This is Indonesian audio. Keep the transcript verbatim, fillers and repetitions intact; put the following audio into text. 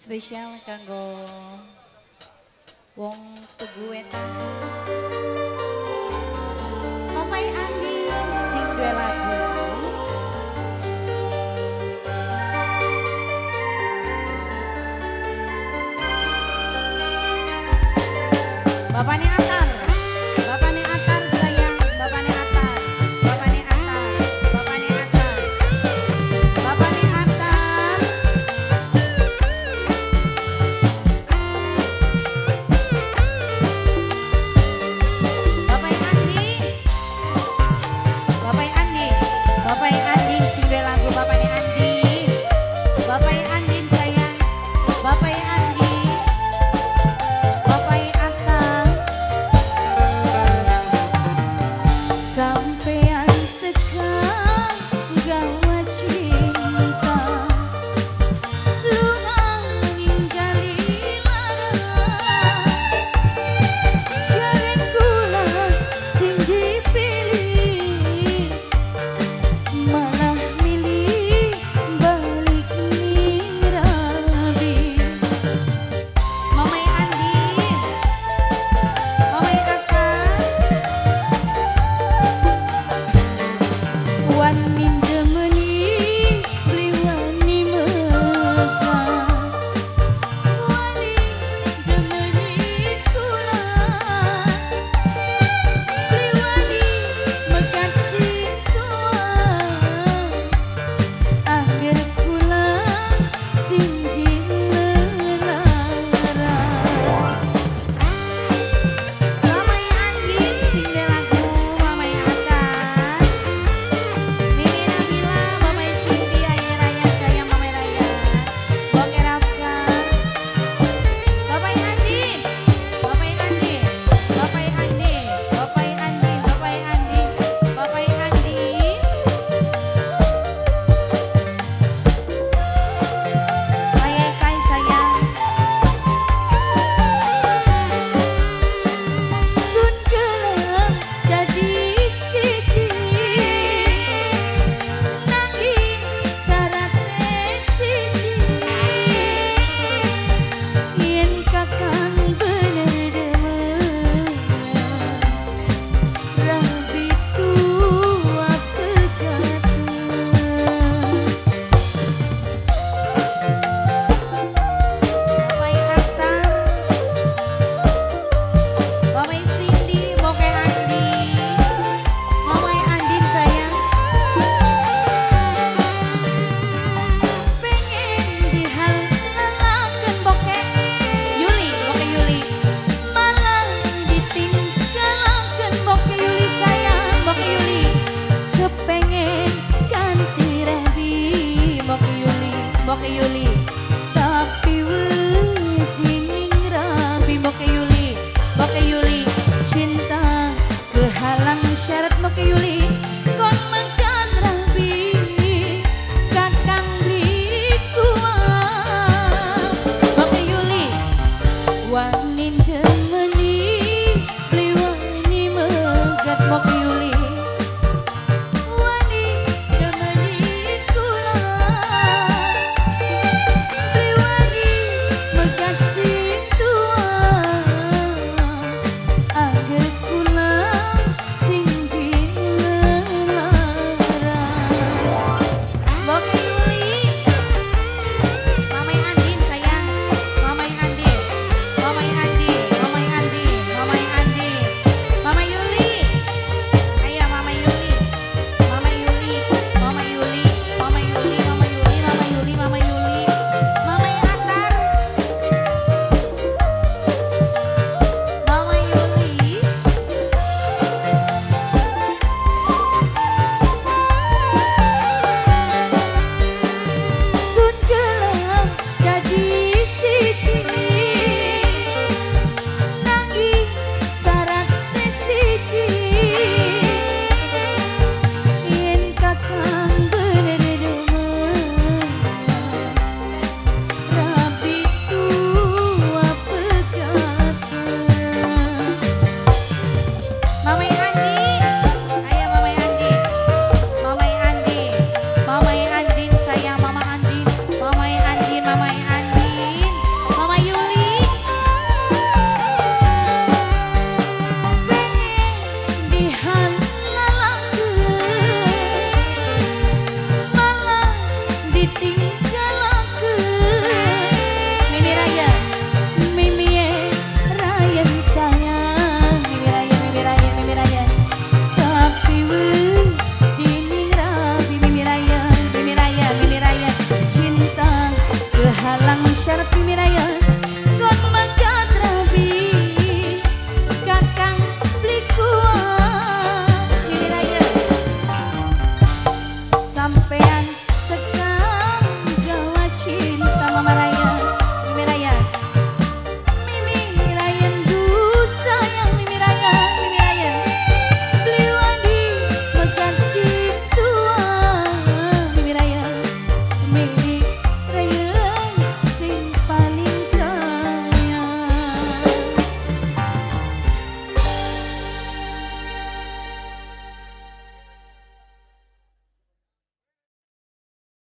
Spesial kanggo wong Tugu Wetan. Omahe Andi sing duwe lagu. Bapaknya Atar, bapaknya Atar sayang, bapaknya Atar, bapaknya Atar, bapaknya Atar, bapaknya Atar. Bapaknya Andi, bapaknya Andi, bapaknya Andi sing duwe lagu bapaknya Andi, bapaknya Andi sayang, bapaknya Andi. Sampean tekan gawa cinta lunga ninggali marah jaren kula sing dipilih malah milih balik nirabi. Mamai Andi, Mamai Akan wan minjemeni beli wani mekah wani jemeni kula beli wani mekasih tua akhir kula sinjing melara. Mamai Andi sing de lagu Mamai Akan. Mimi Nabila, Mamai Cindy, Ayah Raya, sayang Mamai Raya, Boke Rafka, Bapak Andi, Bapak Andi, Bapak Andi, Bapak Andi, Bapak Andi, Bapak Andi. Ayah Kai sayang. Sun gelem jadi siji nanging syaratnya siji yen kakang bener demen rabi tua pegatan. Mamai Atar, Mamai Cindy, Boke Andi, Mamai Andin sayang. Pengen dihalalaken Boke Yuli, Boke Yuli, malah ditinggalaken Boke Yuli sayang, Boke Yuli. Kepengen ganti Revi, Boke Yuli, Boke Yuli.